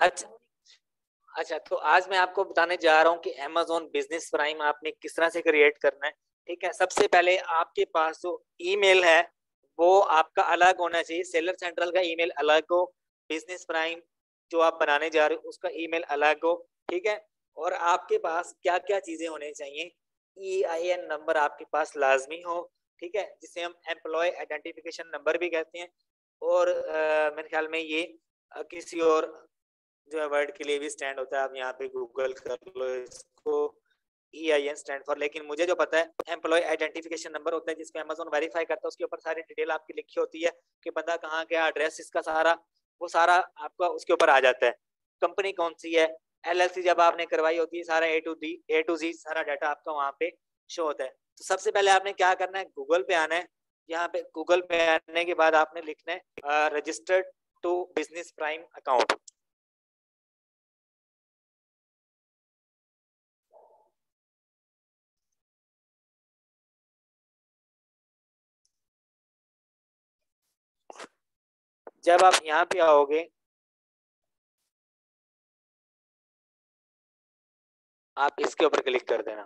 अच्छा अच्छा, तो आज मैं आपको बताने जा रहा हूँ कि Amazon बिजनेस प्राइम आपने किस तरह से क्रिएट करना है। ठीक है, सबसे पहले आपके पास जो ईमेल है वो आपका अलग होना चाहिए। सेलर सेंट्रल का ईमेल अलग हो, बिजनेस प्राइम जो आप बनाने जा रहे हो उसका ईमेल अलग हो। ठीक है, और आपके पास क्या क्या चीजें होने चाहिए। EIN नंबर आपके पास लाजमी हो, ठीक है, जिसे हम एम्प्लॉय आइडेंटिफिकेशन नंबर भी कहते हैं। और मेरे ख्याल में ये किसी और जो है वर्ड के लिए भी स्टैंड होता है, आप यहाँ पे गूगल कर लो इसको। EIN स्टैंड फॉर, लेकिन मुझे जो पता है एम्प्लॉय आइडेंटिफिकेशन नंबर होता है, जिसको अमेजोन वेरीफाई करता है। उसके ऊपर सारी डिटेल आपकी लिखी होती है कि बंदा कहाँ गया, एड्रेस इसका सारा, वो सारा आपका उसके ऊपर आ जाता है। कंपनी कौन सी है, LLC जब आपने करवाई होती है, सारा A to Z सारा डाटा आपका वहाँ पे शो होता है। तो सबसे पहले आपने क्या करना है, गूगल पे आना है। यहाँ पे गूगल पे आने के बाद आपने लिखना है registered to business prime account. जब आप यहाँ पे आओगे, आप इसके ऊपर क्लिक कर देना।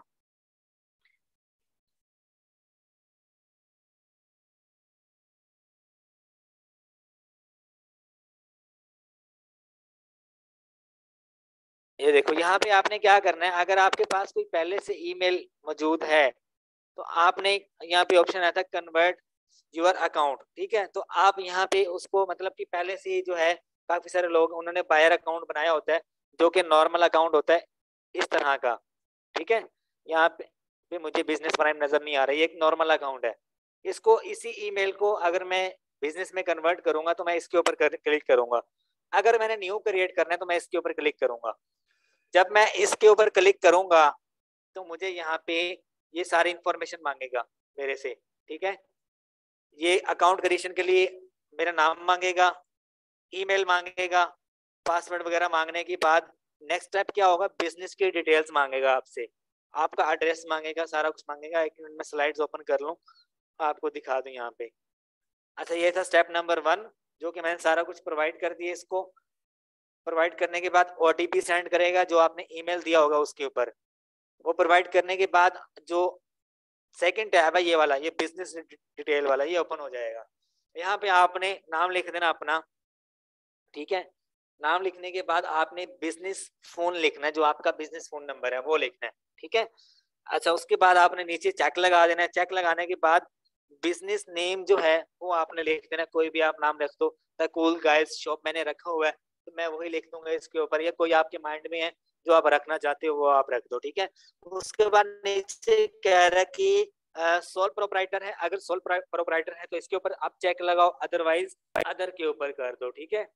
ये देखो, यहाँ पे आपने क्या करना है, अगर आपके पास कोई पहले से ईमेल मौजूद है तो आपने यहाँ पे ऑप्शन आता है कन्वर्ट यूर अकाउंट। ठीक है, तो आप यहाँ पे उसको, मतलब कि पहले से ही जो है काफी सारे लोग उन्होंने बायर अकाउंट बनाया होता है, जो कि नॉर्मल अकाउंट होता है इस तरह का। ठीक है, यहाँ पे मुझे बिजनेस प्राइम नजर नहीं आ रही है, एक नॉर्मल अकाउंट है। इसको, इसी ईमेल को अगर मैं बिजनेस में कन्वर्ट करूंगा तो मैं इसके ऊपर क्लिक करूंगा। अगर मैंने न्यू क्रिएट करना है तो मैं इसके ऊपर क्लिक करूंगा। जब मैं इसके ऊपर क्लिक करूंगा तो मुझे यहाँ पे ये सारी इंफॉर्मेशन मांगेगा मेरे से। ठीक है, ये अकाउंट क्रिएशन के लिए मेरा नाम मांगेगा, ईमेल मांगेगा, पासवर्ड वगैरह मांगने के बाद नेक्स्ट स्टेप क्या होगा, बिजनेस की डिटेल्स मांगेगा आपसे, आपका एड्रेस मांगेगा, सारा कुछ मांगेगा। एक मिनट में स्लाइड्स ओपन कर लूँ, आपको दिखा दूं यहाँ पे। अच्छा, ये था स्टेप नंबर 1, जो कि मैंने सारा कुछ प्रोवाइड कर दिया। इसको प्रोवाइड करने के बाद OTP सेंड करेगा जो आपने ईमेल दिया होगा उसके ऊपर। वो प्रोवाइड करने के बाद जो सेकंड टैब है ये वाला, ये बिजनेस डिटेल वाला, ये ओपन हो जाएगा। यहाँ पे आपने नाम लिख देना अपना। ठीक है, नाम लिखने के बाद आपने बिजनेस फोन लिखना है, जो आपका बिजनेस फोन नंबर है वो लिखना है। ठीक है, अच्छा, उसके बाद आपने नीचे चेक लगा देना है। चेक लगाने के बाद बिजनेस नेम जो है वो आपने लिख देना, कोई भी आप नाम रख दो। द कूल गाइस शॉप मैंने रखा हुआ है तो मैं वही लिख दूंगा इसके ऊपर, या कोई आपके माइंड में है जो आप रखना चाहते हो वो आप रख दो। ठीक है, उसके बाद नीचे कह रहा है कि सोल प्रोप्राइटर है, अगर सोल प्रोप्राइटर है तो इसके ऊपर आप चेक लगाओ, अदरवाइज अदर के ऊपर कर दो। ठीक है,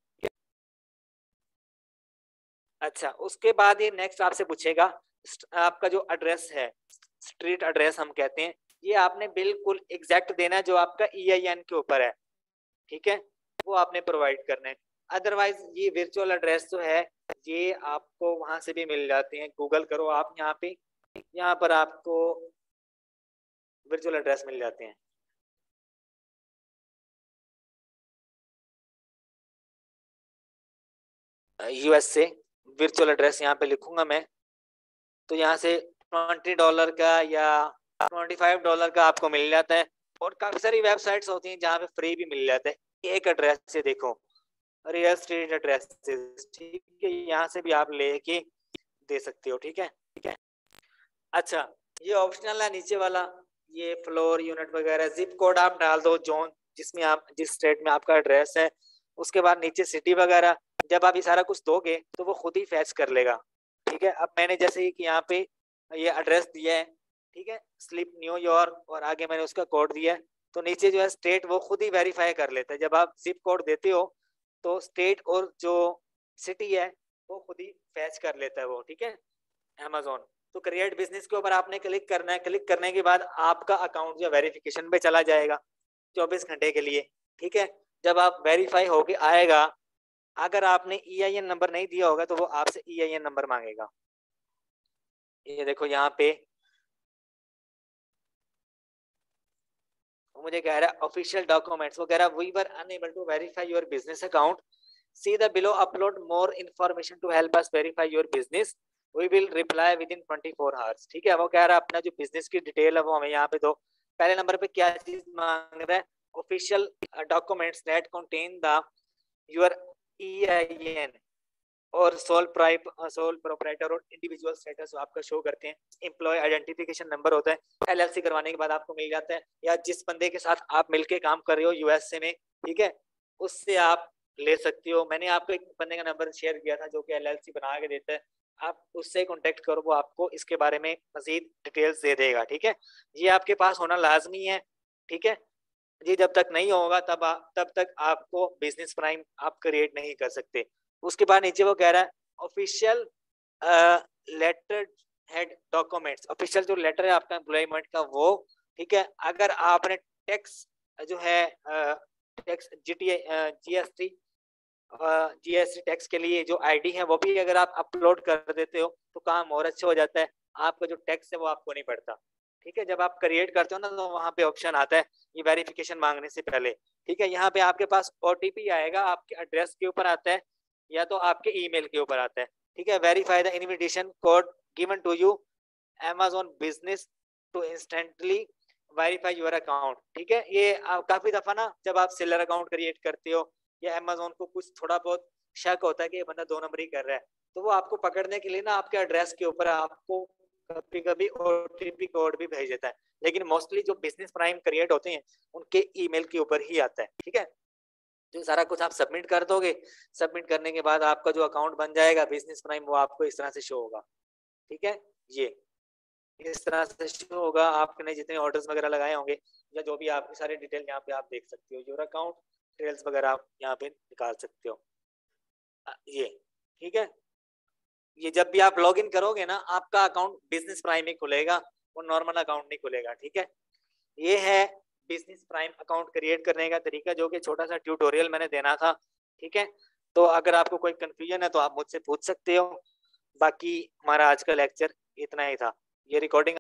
अच्छा, उसके बाद ये नेक्स्ट आपसे पूछेगा आपका जो एड्रेस है, स्ट्रीट एड्रेस हम कहते हैं, ये आपने बिल्कुल एग्जैक्ट देना है जो आपका EIN के ऊपर है। ठीक है, वो आपने प्रोवाइड करना है। अदरवाइज ये वर्चुअल एड्रेस जो है ये आपको वहां से भी मिल जाते हैं, गूगल करो आप यहाँ पे, यहाँ पर आपको वर्चुअल एड्रेस मिल जाते हैं। US से वर्चुअल एड्रेस यहाँ पे लिखूंगा मैं, तो यहाँ से $20 का या $25 का आपको मिल जाता है। और काफी सारी वेबसाइट्स होती हैं जहाँ पे फ्री भी मिल जाता है। एक एड्रेस से देखो, रियल स्टेट एड्रेस, ठीक है, यहाँ से भी आप लेके दे सकते हो। ठीक है, ठीक है, अच्छा, ये ऑप्शनल है नीचे वाला, ये फ्लोर यूनिट वगैरह, जिप कोड आप डाल दो जोन जिसमें आप, जिस स्टेट में आपका एड्रेस है। उसके बाद नीचे सिटी वगैरह, जब आप ये सारा कुछ दोगे तो वो खुद ही फैच कर लेगा। ठीक है, अब मैंने जैसे ही कि यहाँ पे ये एड्रेस दिया है, ठीक है, स्लिप न्यूयॉर्क, और आगे मैंने उसका कोड दिया है, तो नीचे जो है स्टेट वो खुद ही वेरीफाई कर लेता है। जब आप जिप कोड देते हो तो स्टेट और जो सिटी है वो खुद ही फैच कर लेता है वो। ठीक है, Amazon। तो क्रिएट बिजनेस के ऊपर आपने क्लिक करना है। क्लिक करने के बाद आपका अकाउंट जो वेरिफिकेशन पे चला जाएगा 24 घंटे के लिए। ठीक है, जब आप वेरीफाई होके आएगा, अगर आपने EIN नंबर नहीं दिया होगा तो वो आपसे EIN नंबर मांगेगा। ये देखो यहाँ पे मुझे कह रहा है ऑफिशियल डॉक्यूमेंट्स, वो कह रहा है we were unable to verify your business account See the below, upload more information to help us verify your business. We will reply within 24 hours. ठीक है, वो कह रहा है अपना जो बिजनेस की डिटेल है वो हमें यहाँ पे दो। पहले नंबर पे क्या चीज मांग रहा है? Official documents that contain the your EIN और सोल प्रोप्राइटर और इंडिविजुअल स्टेटस आपका शो करते हैं। एम्प्लॉय आइडेंटिफिकेशन नंबर होता है, LLC करवाने के बाद आपको मिल जाता है, या जिस बंदे के साथ आप मिलके काम कर रहे हो USA में, ठीक है, उससे आप ले सकते हो। मैंने आपको एक बंदे का नंबर शेयर किया था जो कि LLC बना के देता है, आप उससे कांटेक्ट करो, वो आपको इसके बारे में मजीद डिटेल्स दे देगा। ठीक है, ये आपके पास होना लाजमी है। ठीक है जी, जब तक नहीं होगा तब तक आपको बिजनेस प्राइम आप क्रिएट नहीं कर सकते। उसके बाद नीचे वो कह रहा है official letter head documents, official जो लेटर है आपका एम्प्लॉयमेंट का वो, ठीक है, अगर आपने टैक्स जो है टैक्स GST टैक्स के लिए जो ID है वो भी अगर आप अपलोड कर देते हो तो काम और अच्छा हो जाता है, आपका जो टैक्स है वो आपको नहीं पड़ता। ठीक है, जब आप क्रिएट करते हो ना तो वहाँ पे ऑप्शन आता है ये वेरिफिकेशन मांगने से पहले। ठीक है, यहाँ पे आपके पास OTP आएगा, आपके एड्रेस के ऊपर आता है या तो आपके ईमेल के ऊपर आता है। ठीक है, verify the invitation code given to you Amazon business to instantly verify your account. ठीक है, ये काफी दफा ना जब आप सेलर अकाउंट क्रिएट करते हो या Amazon को कुछ थोड़ा बहुत शक होता है कि ये बंदा 2 नंबरी कर रहा है, तो वो आपको पकड़ने के लिए ना आपके एड्रेस के ऊपर आपको कभी कभी OTP कोड भी भेज देता है, लेकिन मोस्टली जो बिजनेस प्राइम क्रिएट होते हैं उनके ईमेल के ऊपर ही आता है। ठीक है, तो सारा कुछ आप सबमिट कर दोगे, सबमिट करने के बाद आपका जो अकाउंट बन जाएगा बिजनेस प्राइम, वो आपको इस तरह से शो होगा। ठीक है, ये इस तरह से शो होगा, आपने जितने ऑर्डर्स वगैरह लगाए होंगे या जो भी आपकी सारी डिटेल यहाँ पे आप देख सकते हो, योर अकाउंट डिटेल्स वगैरह आप यहाँ पे निकाल सकते हो। ये ठीक है, ये जब भी आप लॉग इन करोगे ना आपका अकाउंट बिजनेस प्राइम ही खुलेगा, वो नॉर्मल अकाउंट नहीं खुलेगा। ठीक है, ये है बिजनेस प्राइम अकाउंट क्रिएट करने का तरीका, जो कि छोटा सा ट्यूटोरियल मैंने देना था। ठीक है, तो अगर आपको कोई कंफ्यूजन है तो आप मुझसे पूछ सकते हो। बाकी हमारा आज का लेक्चर इतना ही था। ये रिकॉर्डिंग